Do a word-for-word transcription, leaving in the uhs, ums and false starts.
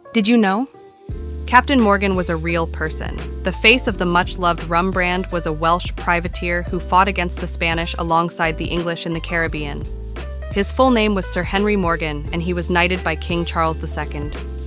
Did you know? Captain Morgan was a real person. The face of the much-loved rum brand was a Welsh privateer who fought against the Spanish alongside the English in the Caribbean. His full name was Sir Henry Morgan, and he was knighted by King Charles the Second.